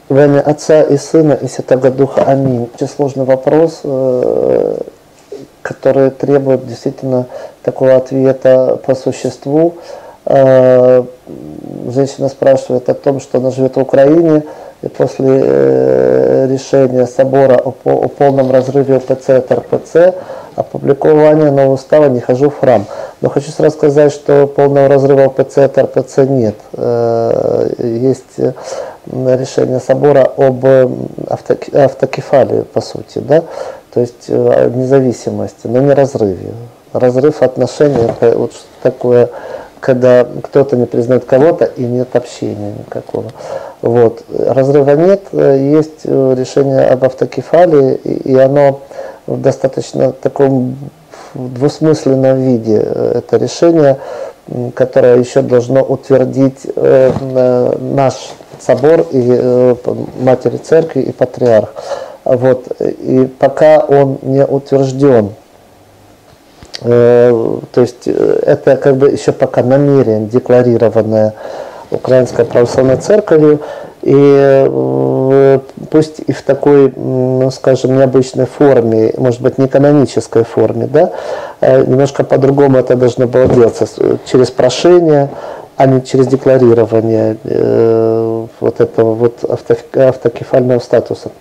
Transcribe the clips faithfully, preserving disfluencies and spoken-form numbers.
Во имя Отца и Сына и Святого Духа. Аминь. Очень сложный вопрос, который требует действительно такого ответа по существу. Женщина спрашивает о том, что она живет в Украине, и после решения собора о полном разрыве ОПЦ от эр пэ цэ, опубликования нового устава «Не хожу в храм». Но хочу сразу сказать, что полного разрыва ОПЦ от эр пэ цэ нет. Есть решение собора об автокефалии, по сути, да? То есть независимости, но не разрыве. Разрыв отношений – это вот такое, когда кто-то не признает кого-то и нет общения никакого. Вот. Разрыва нет, есть решение об автокефалии, и оно в достаточно таком двусмысленном виде. Это решение, которое еще должно утвердить наш собор и Матери Церкви и Патриарх. Вот. И пока он не утвержден, то есть это как бы еще пока намерение, декларированное Украинской Православной Церковью, и пусть и в такой, ну, скажем, необычной форме, может быть, не канонической форме, да, немножко по-другому это должно было делаться, через прошение, а не через декларирование э, вот этого вот авто, автокефального статуса.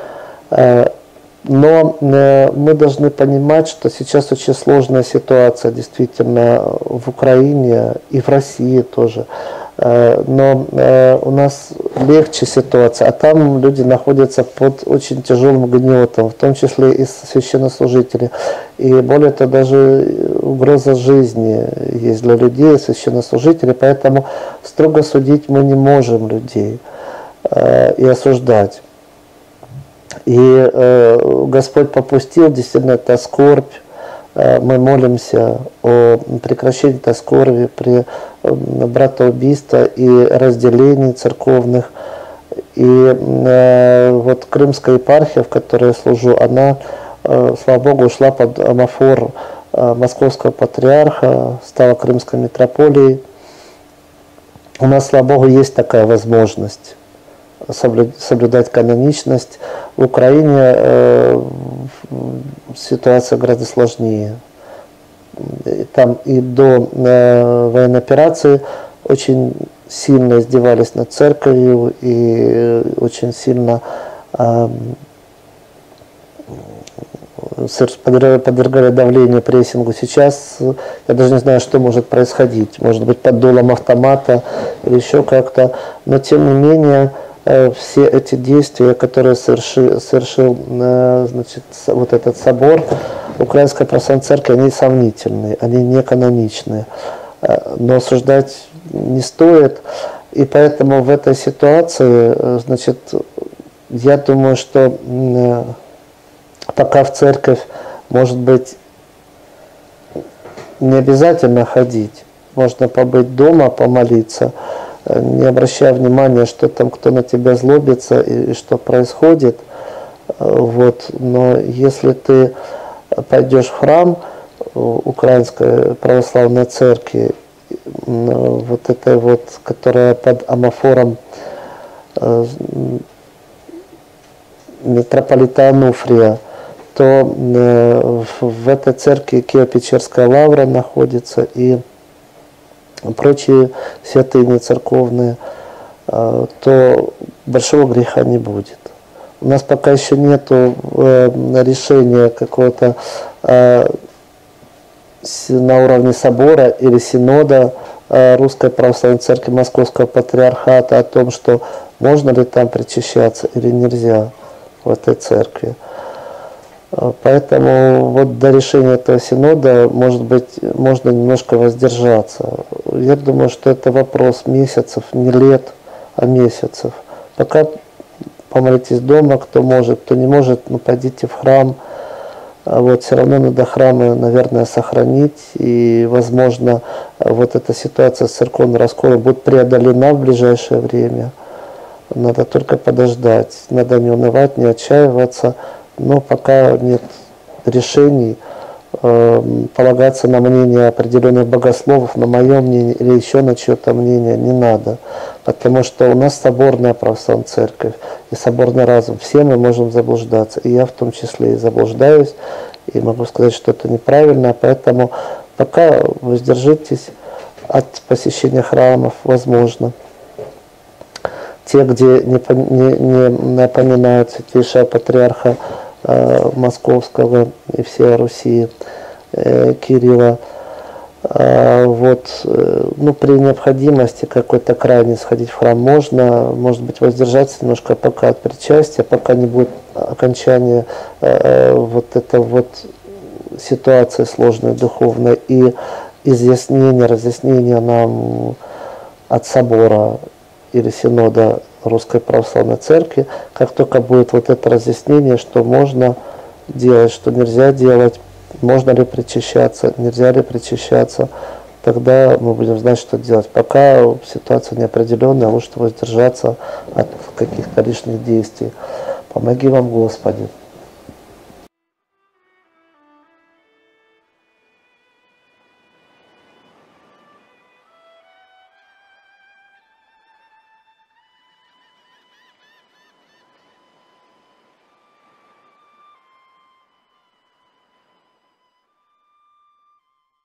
Но э, мы должны понимать, что сейчас очень сложная ситуация действительно в Украине и в России тоже. Э, но э, у нас легче ситуация, а там люди находятся под очень тяжелым гнетом, в том числе и священнослужители. И более того, даже угроза жизни есть для людей, священнослужителей, поэтому строго судить мы не можем людей э, и осуждать. И э, Господь попустил, действительно, это скорбь. Э, мы молимся о прекращении этой скорби при э, братоубийстве и разделении церковных. И э, вот Крымская епархия, в которой я служу, она, э, слава Богу, ушла под амафор э, Московского патриарха, стала Крымской митрополией. У нас, слава Богу, есть такая возможность соблюдать каноничность. В Украине э, ситуация гораздо сложнее. Там и до э, военной операции очень сильно издевались над церковью и очень сильно э, подвергали давлению, прессингу. Сейчас я даже не знаю, что может происходить. Может быть, под дулом автомата или еще как-то. Но тем не менее, все эти действия, которые совершил, совершил значит, вот этот собор Украинской Православной Церкви, они сомнительные, они не каноничные. Но осуждать не стоит. И поэтому в этой ситуации, значит, я думаю, что пока в церковь, может быть, не обязательно ходить. Можно побыть дома, помолиться, не обращая внимания, что там кто на тебя злобится и, и что происходит. Вот. Но если ты пойдешь в храм Украинской Православной Церкви, вот этой вот, которая под амафором митрополита Ануфрия, то в этой церкви Киево-Печерская лавра находится и прочие святыни церковные, то большого греха не будет. У нас пока еще нет решения какого-то на уровне собора или синода Русской Православной Церкви Московского Патриархата о том, что можно ли там причащаться или нельзя в этой церкви. Поэтому вот до решения этого синода, может быть, можно немножко воздержаться. Я думаю, что это вопрос месяцев, не лет, а месяцев. Пока помолитесь дома, кто может, кто не может, ну пойдите в храм. Вот, все равно надо храмы, наверное, сохранить. И, возможно, вот эта ситуация с церковным расколом будет преодолена в ближайшее время. Надо только подождать. Надо не унывать, не отчаиваться. Но пока нет решений, э, полагаться на мнение определенных богословов, на мое мнение или еще на чье-то мнение не надо. Потому что у нас соборная православная церковь и соборный разум. Все мы можем заблуждаться. И я в том числе и заблуждаюсь. И могу сказать, что это неправильно. Поэтому пока воздержитесь от посещения храмов, возможно. Те, где не, не, не напоминают святейшего патриарха э, Московского и всей Руси э, Кирилла, э, вот, э, ну, при необходимости какой-то крайне сходить в храм можно, может быть, воздержаться немножко пока от причастия, пока не будет окончания э, вот этой вот ситуации сложной духовной и изъяснения, разъяснения нам от собора или синода Русской Православной Церкви, как только будет вот это разъяснение, что можно делать, что нельзя делать, можно ли причащаться, нельзя ли причащаться, тогда мы будем знать, что делать. Пока ситуация неопределенная, лучше воздержаться от каких-то лишних действий. Помоги вам, Господи.